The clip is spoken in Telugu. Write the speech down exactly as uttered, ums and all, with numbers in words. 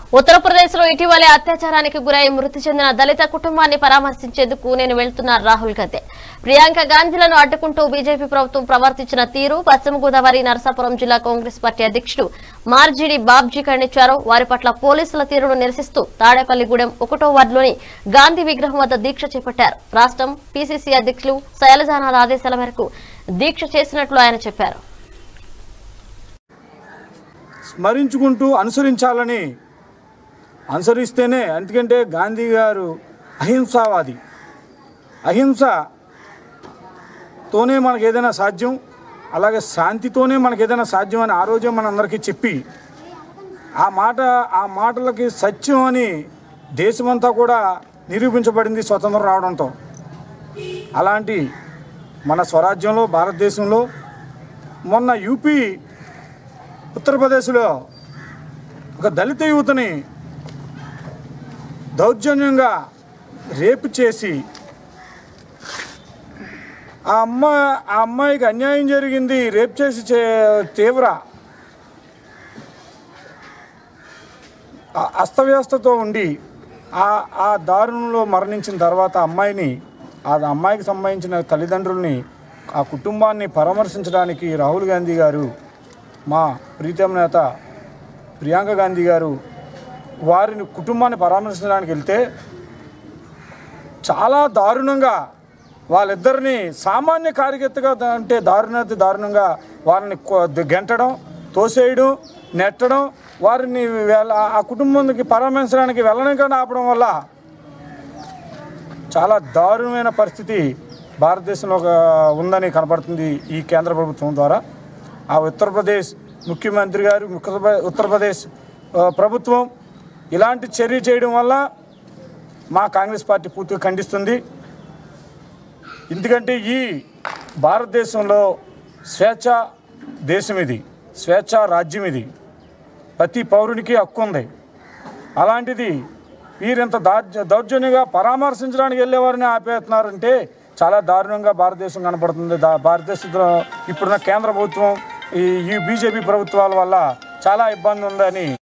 ఉత్తరప్రదేశ్లో ఇటీవలే అత్యాచారానికి గురై మృతి చెందిన దళిత కుటుంబాన్ని పరామర్శించేందుకు నేను వెళ్తున్నారు రాహుల్ గాంధీ. ప్రియాంక గాంధీలను అడ్డుకుంటూ బీజేపీ ప్రభుత్వం ప్రవర్తించిన తీరు పశ్చిమ గోదావరి నరసాపురం జిల్లా కాంగ్రెస్ పార్టీ అధ్యక్షుడు మార్జిడి బాబ్జీ ఖండించారు. వారి పట్ల పోలీసుల తీరును నిరసిస్తూ తాడేపల్లిగూడెం ఒకటో వార్డులోని గాంధీ విగ్రహం వద్ద దీక్ష చేపట్టారు. రాష్ట్రం పీసీసీ అధ్యక్షులు శైలజానాథ్ ఆదేశాల మేరకు దీక్ష చేసినట్లు ఆయన చెప్పారు. స్మరించుకుంటూ అనుసరించాలని అనుసరిస్తేనే, ఎందుకంటే గాంధీ గారు అహింసావాది. అహింసతోనే మనకు ఏదైనా సాధ్యం, అలాగే శాంతితోనే మనకు ఏదైనా సాధ్యం అని ఆ రోజే మనందరికీ చెప్పి ఆ మాట ఆ మాటలకి సత్యం అని దేశమంతా కూడా నిరూపించబడింది స్వతంత్రం రావడంతో. అలాంటి మన స్వరాజ్యంలో భారతదేశంలో మొన్న యూపీ ఉత్తరప్రదేశ్లో ఒక దళిత యువతని దౌర్జన్యంగా రేపు చేసి ఆ అమ్మాయి ఆ అమ్మాయికి అన్యాయం జరిగింది, రేపు చేసి తీవ్ర అస్తవ్యస్తతో ఉండి ఆ ఆ దారుణంలో మరణించిన తర్వాత అమ్మాయిని ఆ అమ్మాయికి సంబంధించిన తల్లిదండ్రుల్ని ఆ కుటుంబాన్ని పరామర్శించడానికి రాహుల్ గాంధీ గారు, మా ప్రీతమ నేత ప్రియాంక గాంధీ గారు వారిని కుటుంబాన్ని పరామర్శించడానికి వెళ్తే చాలా దారుణంగా వాళ్ళిద్దరిని సామాన్య కార్యకర్తగా అంటే దారుణాతి దారుణంగా వారిని గెంటడం, తోసేయడం, నెట్టడం, వారిని ఆ కుటుంబానికి పరామర్శించడానికి వెళ్ళనికన్నా ఆపడం వల్ల చాలా దారుణమైన పరిస్థితి భారతదేశంలో ఉందని కనపడుతుంది ఈ కేంద్ర ప్రభుత్వం ద్వారా. ఆ ఉత్తరప్రదేశ్ ముఖ్యమంత్రి గారు, ఉత్తరప్రదేశ్ ప్రభుత్వం ఇలాంటి చర్య చేయడం వల్ల మా కాంగ్రెస్ పార్టీ పూర్తిగా ఖండిస్తుంది. ఎందుకంటే ఈ భారతదేశంలో స్వేచ్ఛ దేశం ఇది, స్వేచ్ఛ రాజ్యం ఇది, ప్రతి పౌరునికి హక్కు ఉంది. అలాంటిది వీరింత దౌర్జన్యంగా పరామర్శించడానికి వెళ్ళేవారిని ఆపేస్తున్నారంటే చాలా దారుణంగా భారతదేశం కనపడుతుంది. భారతదేశంలో ఇప్పుడున్న కేంద్ర ప్రభుత్వం ఈ బీజేపీ ప్రభుత్వాల వల్ల చాలా ఇబ్బంది ఉందని